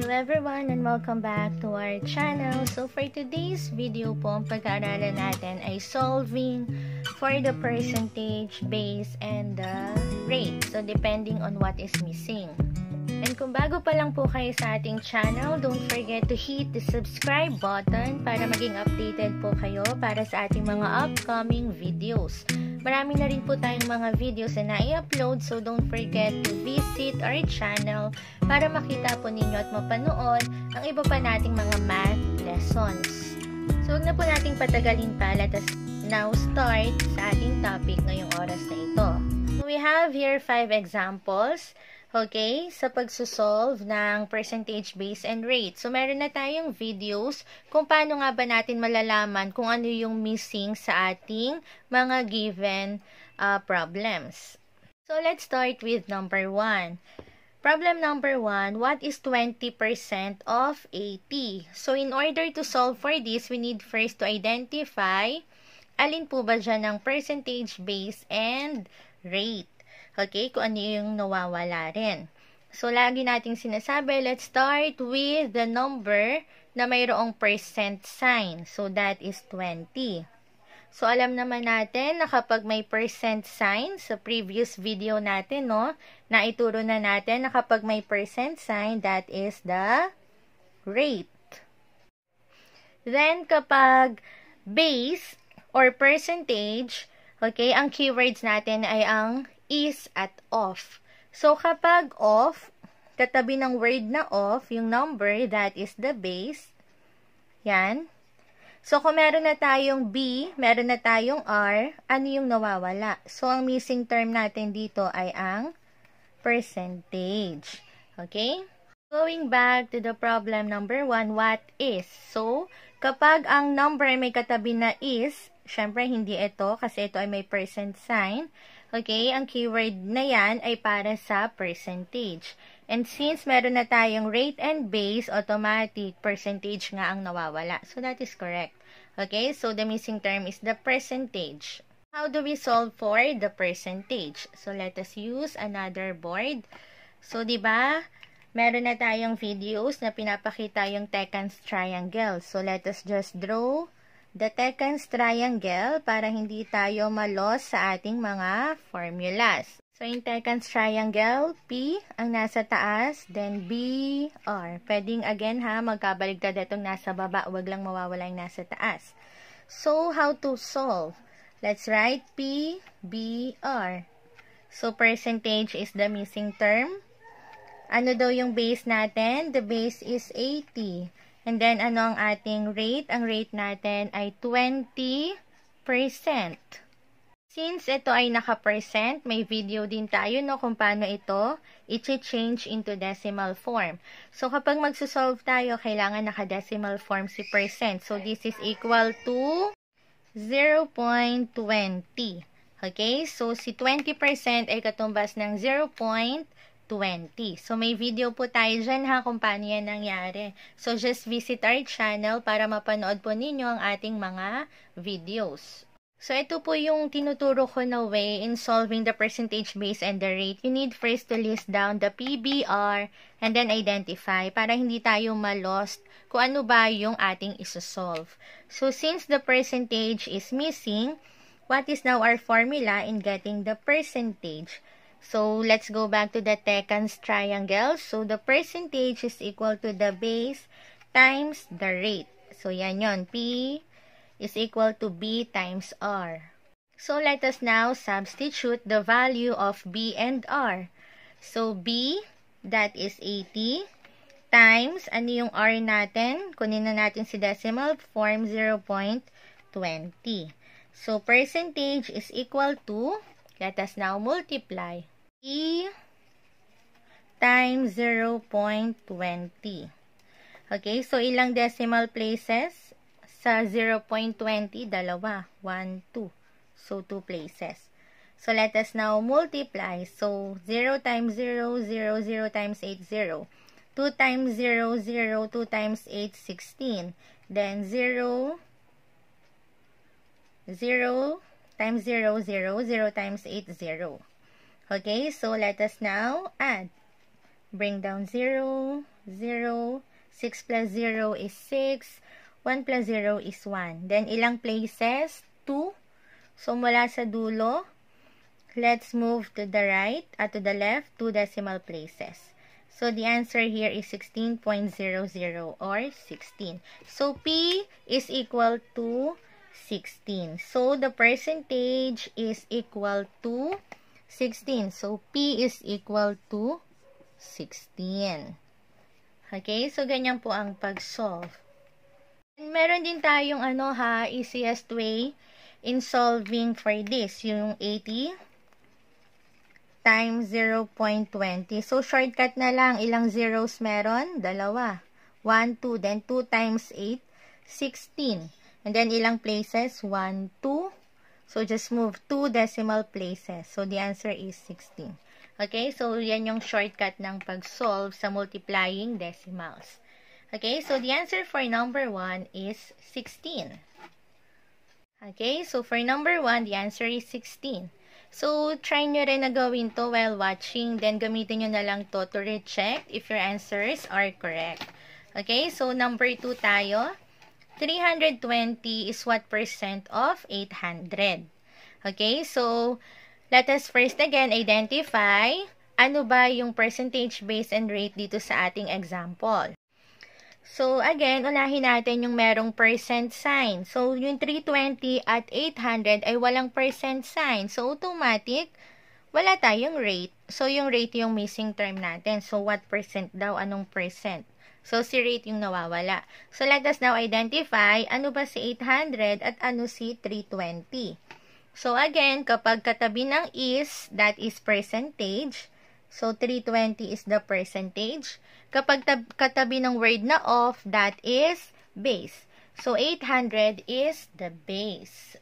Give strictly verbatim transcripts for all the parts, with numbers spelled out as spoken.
everyone and welcome back to our channel. So for today's video po, ang pag-aaralan natin ay solving for the percentage, base, and the rate. So depending on what is missing. And kung bago pa lang po kayo sa ating channel, don't forget to hit the subscribe button para maging updated po kayo para sa ating mga upcoming videos. Marami na rin po tayong mga videos na na-i-upload, so don't forget to visit our channel para makita po ninyo at mapanood ang iba pa nating mga math lessons. So huwag na po nating patagalin pa, let us now start sa ating topic ngayong oras na ito. So we have here five examples. Okay, sa pagsusolve ng percentage, base, and rate. So, meron na tayong videos kung paano nga ba natin malalaman kung ano yung missing sa ating mga given uh, problems. So, let's start with number one. Problem number one, what is twenty percent of eighty? So, in order to solve for this, we need first to identify alin po ba dyan ng percentage, base, and rate. Okay, kung ano yung nawawala rin. So, lagi nating sinasabi, let's start with the number na mayroong percent sign. So, that is twenty. So, alam naman natin na kapag may percent sign, sa previous video natin, no, na ituro na natin na kapag may percent sign, that is the rate. Then, kapag base or percentage, okay, ang keywords natin ay ang is at of. So, kapag of, katabi ng word na of, yung number, that is the base. Yan. So, kung meron na tayong B, meron na tayong R, ano yung nawawala? So, ang missing term natin dito ay ang percentage. Okay? Going back to the problem number one, what is? So, kapag ang number may katabi na is, syempre hindi ito kasi ito ay may percent sign. Okay, ang keyword na yan ay para sa percentage. And since meron na tayong rate and base, automatic percentage nga ang nawawala. So, that is correct. Okay, so the missing term is the percentage. How do we solve for the percentage? So, let us use another board. So, di ba, meron na tayong videos na pinapakita yung Tekans triangle. So, let us just draw the Tekans triangle para hindi tayo malos sa ating mga formulas. So, in Tekans triangle, P ang nasa taas, then B, R. Pwedeng again ha, magkabaligtad itong nasa baba, wag lang mawawala yung nasa taas. So, how to solve? Let's write P, B, R. So, percentage is the missing term. Ano daw yung base natin? The base is eighty. And then, ano ang ating rate? Ang rate natin ay twenty percent. Since ito ay naka-percent, may video din tayo no, kung paano ito i-change into decimal form. So, kapag magsusolve tayo, kailangan naka-decimal form si percent. So, this is equal to zero point two zero. Okay? So, si twenty percent ay katumbas ng zero point twenty. So, may video po tayo dyan ha kung paano yan nangyari. So, just visit our channel para mapanood po ninyo ang ating mga videos. So, ito po yung tinuturo ko na way in solving the percentage, base, and the rate. You need first to list down the P B R and then identify para hindi tayo malost kung ano ba yung ating isosolve. So, since the percentage is missing, what is now our formula in getting the percentage? So, let's go back to the Tekans triangle. So, the percentage is equal to the base times the rate. So, yan yon. P is equal to B times R. So, let us now substitute the value of B and R. So, B, that is eighty, times, ano yung R natin? Kunin na natin si decimal form, zero point two zero. So, percentage is equal to, let us now multiply. E times zero point two zero. Okay, so ilang decimal places? Sa zero point two zero, dalawa. one, two. So, two places. So, let us now multiply. So, zero times zero, zero, zero times eight, zero. two times zero, zero, two times eight, sixteen. Then, zero, zero times zero, zero, zero times eight, zero. Okay, so let us now add. Bring down zero, zero, six plus zero is six, one plus zero is one. Then, ilang places? two. So, mula sa dulo, let's move to the right, at uh, to the left, two decimal places. So, the answer here is sixteen point zero zero or sixteen. So, P is equal to sixteen. So, the percentage is equal to sixteen. So, P is equal to sixteen. Okay? So, ganyan po ang pag-solve. Meron din tayong ano ha, easiest way in solving for this. Yung eighty times zero point two zero. So, shortcut na lang. Ilang zeros meron? Dalawa. one, two. Then, two times eight, sixteen. And then, ilang places? one, two. So, just move two decimal places. So, the answer is sixteen. Okay? So, yan yung shortcut ng pag-solve sa multiplying decimals. Okay? So, the answer for number one is sixteen. Okay? So, for number one, the answer is sixteen. So, try nyo rin na gawin to while watching. Then, gamitin nyo na lang to to recheck if your answers are correct. Okay? So, number two tayo. three hundred twenty is what percent of eight hundred? Okay? So, let us first again identify ano ba yung percentage, base, and rate dito sa ating example. So, again, unahin natin yung merong percent sign. So, yung three twenty at eight hundred ay walang percent sign. So, automatic, wala tayong rate. So, yung rate yung missing term natin. So, what percent daw? Anong percent? So, si rate yung nawawala. So, let us now identify ano ba si eight hundred at ano si three twenty. So, again, kapag katabi ng is, that is percentage. So, three twenty is the percentage. Kapag katabi ng word na of, that is base. So, eight hundred is the base.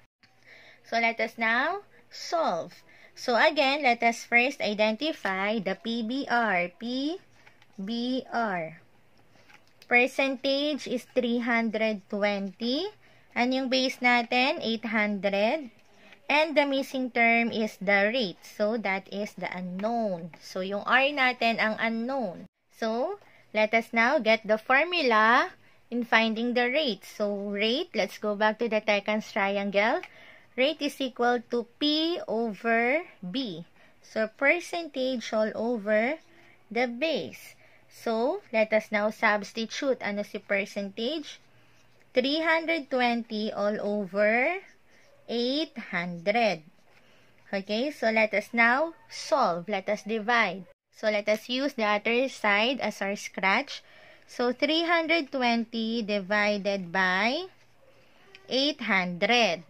So, let us now solve. So, again, let us first identify the P B R. P B R. Percentage is three hundred twenty. And yung base natin, eight hundred. And the missing term is the rate. So, that is the unknown. So, yung R natin ang unknown. So, let us now get the formula in finding the rate. So, rate, let's go back to the Tekans triangle. Rate is equal to P over B. So, percentage all over the base. So, let us now substitute. Ano si percentage? three hundred twenty all over eight hundred. Okay, so let us now solve. Let us divide. So, let us use the other side as our scratch. So, three hundred twenty divided by eight hundred.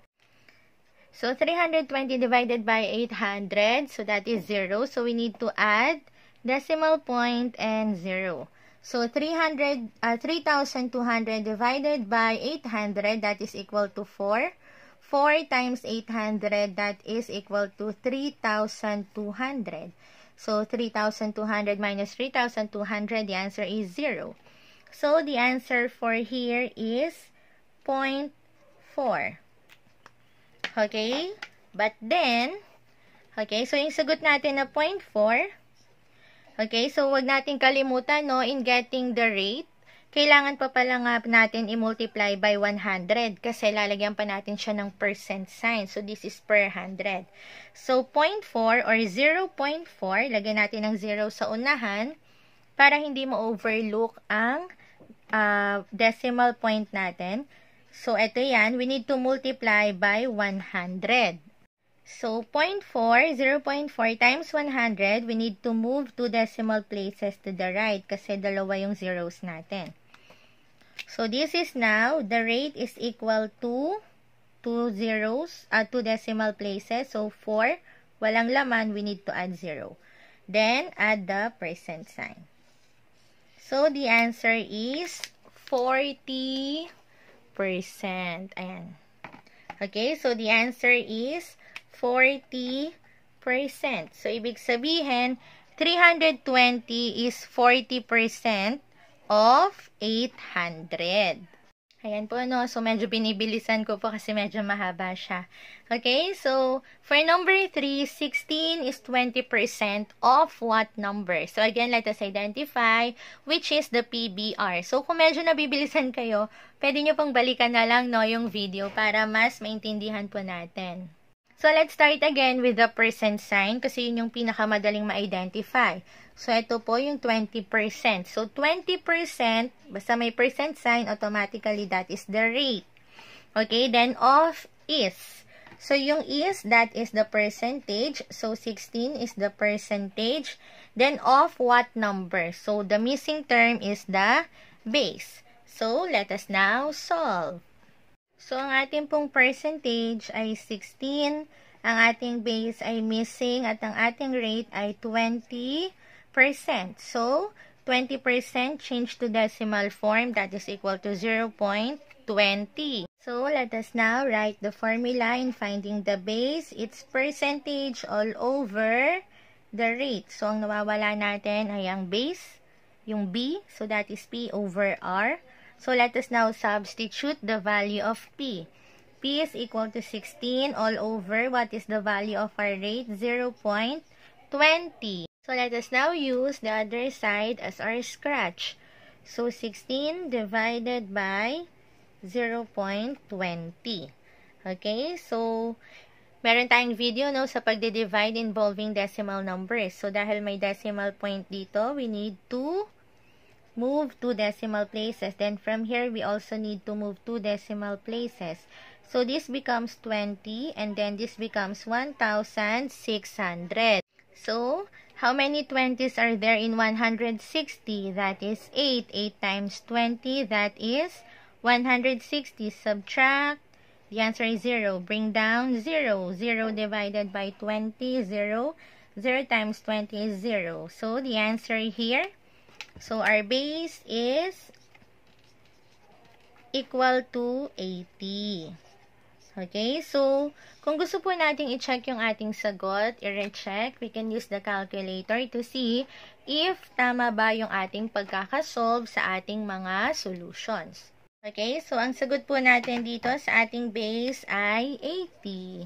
So, three hundred twenty divided by eight hundred. So, that is zero. So, we need to add decimal point and zero. So, three hundred, uh, three thousand two hundred divided by eight hundred, that is equal to four. four times eight hundred, that is equal to three thousand two hundred. So, three thousand two hundred minus three thousand two hundred, the answer is zero. So, the answer for here is zero point four. Okay? But then, okay, so yung sagot natin na zero point four, okay, so wag natin kalimutan, no, in getting the rate, kailangan pa pala nga natin i-multiply by one hundred kasi lalagyan pa natin siya ng percent sign. So, this is per one hundred. So, zero point four or zero point four, lagyan natin ng zero sa unahan para hindi mo-overlook ang uh, decimal point natin. So, ito yan. We need to multiply by one hundred. So, zero point four, zero point four times one hundred, we need to move two decimal places to the right kasi dalawa yung zeros natin. So, this is now, the rate is equal to two zeros, uh, two decimal places. So, four, walang laman, we need to add zero. Then, add the percent sign. So, the answer is forty percent. Ayan. Okay, so the answer is forty percent. So, ibig sabihin, three hundred twenty is forty percent of eight hundred. Ayan po, no? So, medyo binibilisan ko po kasi medyo mahaba siya. Okay? So, for number three, sixteen is twenty percent of what number? So, again, let us identify which is the P B R. So, kung medyo nabibilisan kayo, pwede nyo pong balikan na lang, no, yung video para mas maintindihan po natin. So, let's start again with the percent sign kasi yun yung pinakamadaling ma-identify. So, ito po yung twenty percent. So, twenty percent, basta may percent sign, automatically that is the rate. Okay, then of is. So, yung is, that is the percentage. So, sixteen is the percentage. Then, of what number? So, the missing term is the base. So, let us now solve. So, ang ating pong percentage ay sixteen. Ang ating base ay missing at ang ating rate ay twenty percent. So, twenty percent change to decimal form, that is equal to zero point two zero. So, let us now write the formula in finding the base. It's percentage all over the rate. So, ang nawawala natin ay ang base, yung B. So, that is P over R. So, let us now substitute the value of P. P is equal to sixteen all over, what is the value of our rate? zero point two zero. So, let us now use the other side as our scratch. So, sixteen divided by zero point two zero. Okay? So, meron tayong video, no, sa pagde-divide involving decimal numbers. So, dahil may decimal point dito, we need to move two decimal places. Then, from here, we also need to move two decimal places. So, this becomes twenty, and then this becomes one thousand six hundred. So, how many twenties are there in one hundred sixty? That is eight. eight times twenty, that is one hundred sixty. Subtract, the answer is zero. Bring down zero. zero divided by twenty, zero. zero times twenty is zero. So, the answer here, so our base is equal to eighty. Okay, so, kung gusto po nating i-check yung ating sagot, i-recheck, we can use the calculator to see if tama ba yung ating pagkakasolve sa ating mga solutions. Okay, so, ang sagot po natin dito sa ating base ay eighty.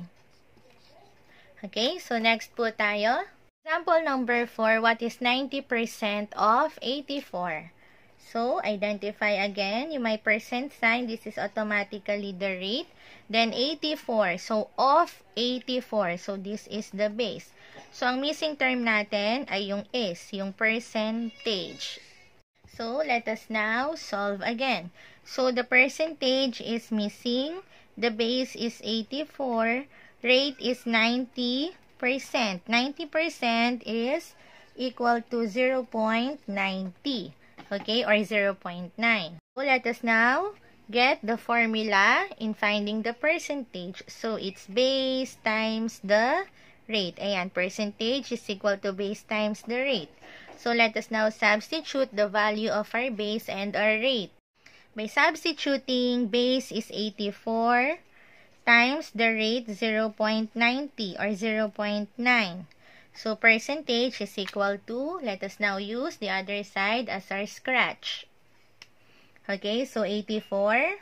Okay, so, next po tayo. Example number four, what is ninety percent of eighty-four? So, identify again, yung may percent sign, this is automatically the rate. Then, eighty-four. So, of eighty-four. So, this is the base. So, ang missing term natin ay yung is, yung percentage. So, let us now solve again. So, the percentage is missing. The base is eighty-four. Rate is ninety percent. ninety percent is equal to zero point nine zero. Okay, or zero point nine. So, let us now get the formula in finding the percentage. So, it's base times the rate. Ayan, percentage is equal to base times the rate. So, let us now substitute the value of our base and our rate. By substituting, base is eighty-four times the rate zero point nine zero or zero point nine. So, percentage is equal to, let us now use the other side as our scratch. Okay, so eighty-four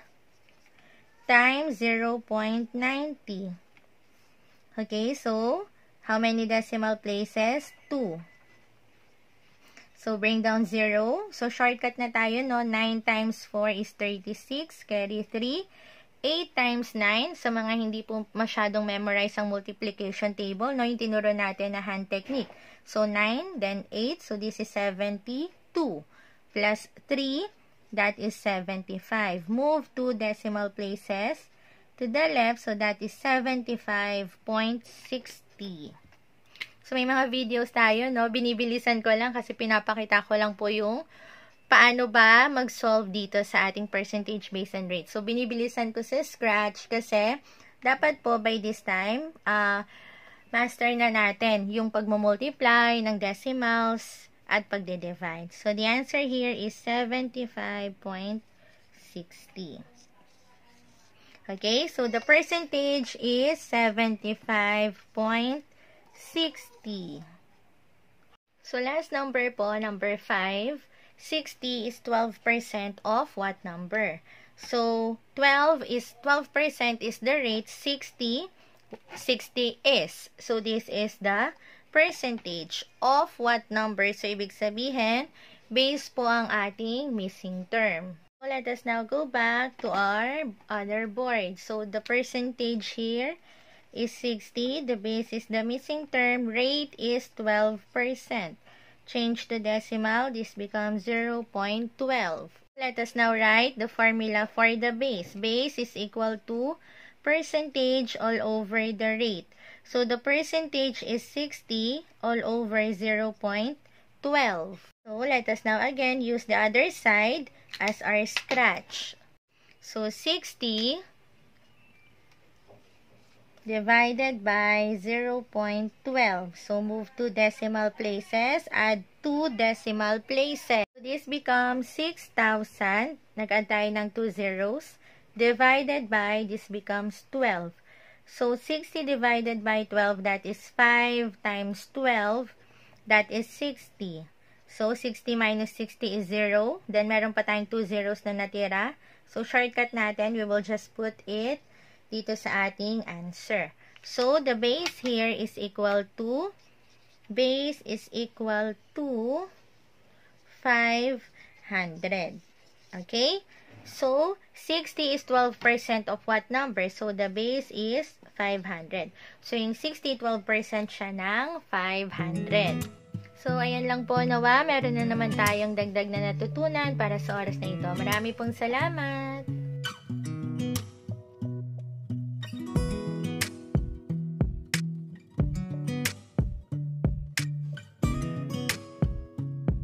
times zero point nine zero. Okay, so how many decimal places? two. So, bring down zero. So, shortcut na tayo, no? nine times four is thirty-six. Carry three. eight times nine, sa mga hindi po masyadong memorize ang multiplication table, no, yung tinuro natin na hand technique. So, nine, then eight, so this is seventy-two. Plus three, that is seventy-five. Move two decimal places to the left, so that is seventy-five point six zero. So, may mga videos tayo, no, binibilisan ko lang kasi pinapakita ko lang po yung paano ba mag-solve dito sa ating percentage based on rate. So, binibilisan ko sa scratch kasi dapat po by this time, uh, master na natin yung pagmumultiply ng decimals at pagde-divide. So, the answer here is seventy-five point six zero. Okay, so the percentage is seventy-five point six zero. So, last number po, number five. sixty is twelve percent of what number? So, twelve is, twelve percent is the rate, sixty, sixty is. So, this is the percentage of what number? So, ibig sabihin, base po ang ating missing term. So, let us now go back to our other board. So, the percentage here is sixty. The base is the missing term. Rate is twelve percent. Change to decimal. This becomes zero point one two. Let us now write the formula for the base. Base is equal to percentage all over the rate. So, the percentage is sixty all over zero point one two. So, let us now again use the other side as our scratch. So, sixty divided by zero point one two. So, move to decimal places. Add two decimal places. So, this becomes six thousand. Nag-add tayo ng two zeros. Divided by, this becomes twelve. So, sixty divided by twelve, that is five times twelve. That is sixty. So, sixty minus sixty is zero. Then, meron pa tayong two zeros na natira. So, shortcut natin, we will just put it dito sa ating answer. So, the base here is equal to, base is equal to five hundred. Okay? So, sixty is twelve percent of what number? So, the base is five hundred. So, yung sixty, twelve percent siya ng five hundred. So, ayan lang po, nawa. Meron na naman tayong dagdag na natutunan para sa oras na ito. Marami pong salamat!